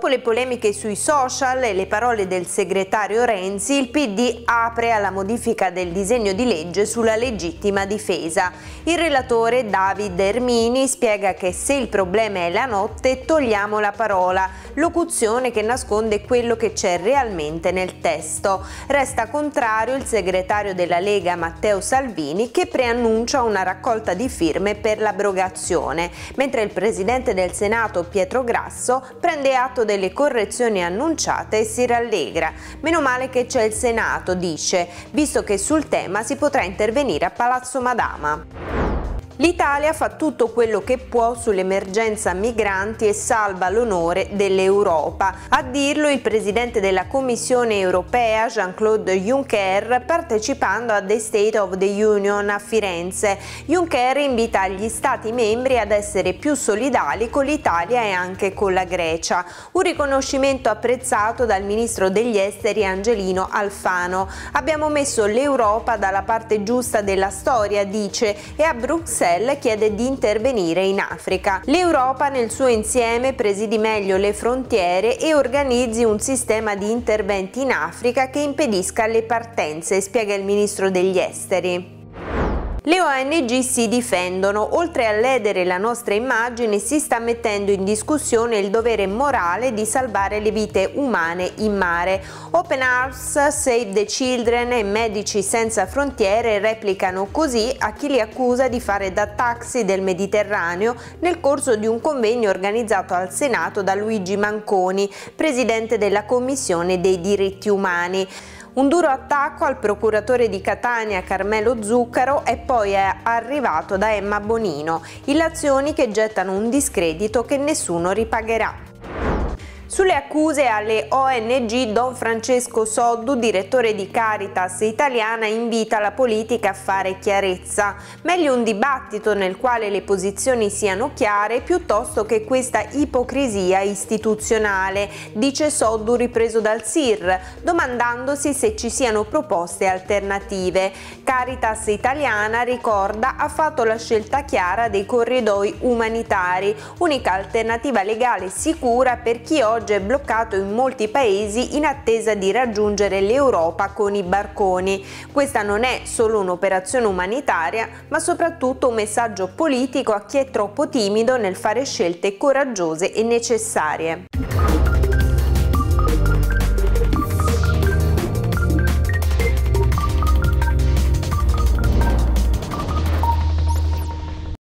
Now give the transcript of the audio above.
Dopo le polemiche sui social e le parole del segretario Renzi, il PD apre alla modifica del disegno di legge sulla legittima difesa. Il relatore David Ermini spiega che se il problema è la notte, togliamo la parola, locuzione che nasconde quello che c'è realmente nel testo. Resta contrario il segretario della Lega Matteo Salvini, che preannuncia una raccolta di firme per l'abrogazione, mentre il presidente del Senato Pietro Grasso prende atto delle correzioni annunciate e si rallegra. Meno male che c'è il Senato, dice, visto che sul tema si potrà intervenire a Palazzo Madama. L'Italia fa tutto quello che può sull'emergenza migranti e salva l'onore dell'Europa. A dirlo il presidente della Commissione europea Jean-Claude Juncker, partecipando a The State of the Union a Firenze. Juncker invita gli Stati membri ad essere più solidali con l'Italia e anche con la Grecia. Un riconoscimento apprezzato dal ministro degli esteri Angelino Alfano. Abbiamo messo l'Europa dalla parte giusta della storia, dice, e a Bruxelles chiede di intervenire in Africa. L'Europa nel suo insieme presidi meglio le frontiere e organizzi un sistema di interventi in Africa che impedisca le partenze, spiega il ministro degli esteri. Le ONG si difendono. Oltre a ledere la nostra immagine, si sta mettendo in discussione il dovere morale di salvare le vite umane in mare. Open Arms, Save the Children e Medici Senza Frontiere replicano così a chi li accusa di fare da taxi del Mediterraneo nel corso di un convegno organizzato al Senato da Luigi Manconi, presidente della Commissione dei diritti umani. Un duro attacco al procuratore di Catania Carmelo Zuccaro è poi arrivato da Emma Bonino, illazioni che gettano un discredito che nessuno ripagherà. Sulle accuse alle ONG, Don Francesco Soddu, direttore di Caritas Italiana, invita la politica a fare chiarezza. Meglio un dibattito nel quale le posizioni siano chiare piuttosto che questa ipocrisia istituzionale, dice Soddu ripreso dal SIR, domandandosi se ci siano proposte alternative. Caritas Italiana, ricorda, ha fatto la scelta chiara dei corridoi umanitari, unica alternativa legale sicura per chi oggi è bloccato in molti paesi in attesa di raggiungere l'Europa con i barconi. Questa non è solo un'operazione umanitaria, ma soprattutto un messaggio politico a chi è troppo timido nel fare scelte coraggiose e necessarie.